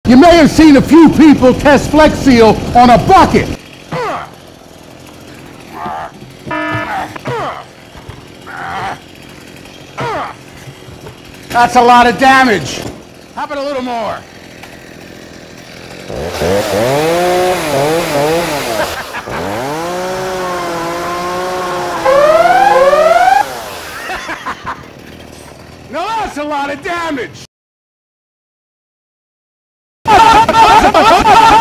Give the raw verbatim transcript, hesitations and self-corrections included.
You may have seen a few people test Flex Seal on a bucket. That's a lot of damage. How about a little more? No, that's a lot of damage.